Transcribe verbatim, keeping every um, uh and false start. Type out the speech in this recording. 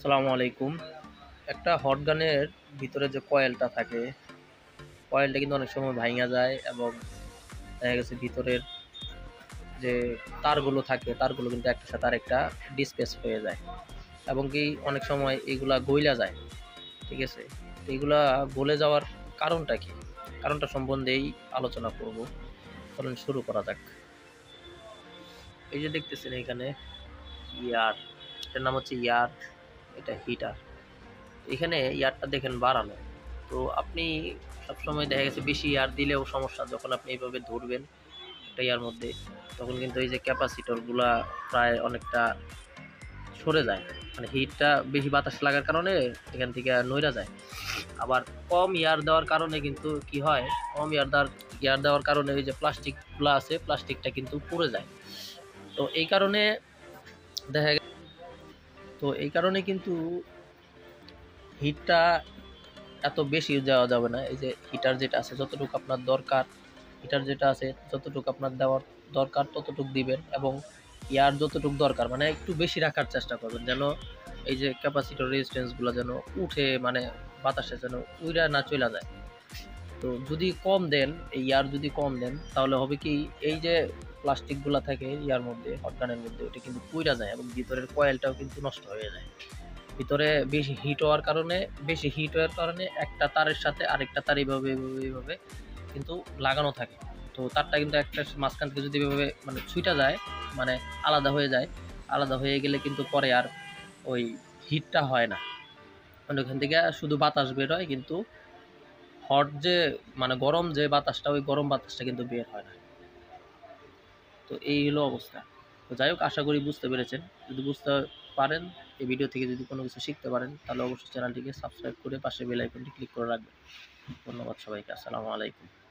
আসসালামু আলাইকুম। একটা হট গানের ভিতরে যে কয়েলটা থাকে, কয়েলটা কিন্তু অনেক সময় ভাইঙা যায় এবং দেখা গেছে ভিতরের যে তারগুলো থাকে, তারগুলো কিন্তু একটার সাথে আরেকটা ডিসপ্লেস হয়ে যায় এবং কি অনেক সময় এগুলা গইলা যায়। ঠিক আছে? তো এগুলা গলে যাওয়ার কারণটা কি? কারণটা সম্বন্ধেই আলোচনা করব। চলুন শুরু করা যাক। এই যে দেখতেছেন এখানে ইয়ার, এটার নাম হচ্ছে ইয়ার, এটা হিটার। এখানে ইয়ারটা দেখেন বাড়ানো। তো আপনি সবসময় দেখা গেছে বেশি এয়ার দিলেও সমস্যা, যখন আপনি এইভাবে ধরবেন একটা ইয়ার মধ্যে, তখন কিন্তু এই যে ক্যাপাসিটরগুলা প্রায় অনেকটা সরে যায়। মানে হিটটা বেশি বাতাস লাগার কারণে এখান থেকে নইরা যায়। আবার কম এয়ার দেওয়ার কারণে কিন্তু কি হয়, কম এয়ার দেওয়ার এয়ার দেওয়ার কারণে ওই যে প্লাস্টিকগুলো আছে, প্লাস্টিকটা কিন্তু পুড়ে যায়। তো এই কারণে দেখা গে তো এই কারণে কিন্তু হিটটা এত বেশি দেওয়া যাবে না। এই যে হিটার যেটা আছে যতটুকু আপনার দরকার, হিটার যেটা আছে যতটুকু আপনার দেওয়ার দরকার ততটুকু দিবেন এবং এয়ার যতটুকু দরকার মানে একটু বেশি রাখার চেষ্টা করবেন, যেন এই যে ক্যাপাসিটর রেজিস্ট্যান্সগুলো যেন উঠে, মানে বাতাসে যেন উইরা না চলে যায়। তো যদি কম দেন, এই এয়ার যদি কম দেন তাহলে হবে কি, এই যে প্লাস্টিকগুলো থাকে ইয়ার মধ্যে, হটগানের মধ্যে, ওটা কিন্তু পুইরা যায় এবং ভিতরের কয়েলটাও কিন্তু নষ্ট হয়ে যায়। ভিতরে বেশি হিট হওয়ার কারণে বেশি হিট হওয়ার কারণে একটা তারের সাথে আরেকটা তার এইভাবে এইভাবে এইভাবে কিন্তু লাগানো থাকে। তো তারটা কিন্তু একটা মাঝখান থেকে যদি এভাবে মানে ছুইটা যায়, মানে আলাদা হয়ে যায়, আলাদা হয়ে গেলে কিন্তু পরে আর ওই হিটটা হয় না। মানে ওখান থেকে শুধু বাতাস বের হয়, কিন্তু হট যে মানে গরম যে বাতাসটা, ওই গরম বাতাসটা কিন্তু বের হয় না। তো এই হলো অবস্থা। তো যাই হোক, আশা করি বুঝতে পেরেছেন। যদি বুঝতে পারেন, এই ভিডিও থেকে যদি কোনো কিছু শিখতে পারেন, তাহলে অবশ্যই চ্যানেলটিকে সাবস্ক্রাইব করে পাশে বেল আইকনটি ক্লিক করে রাখবেন। ধন্যবাদ সবাইকে। আসসালামু আলাইকুম।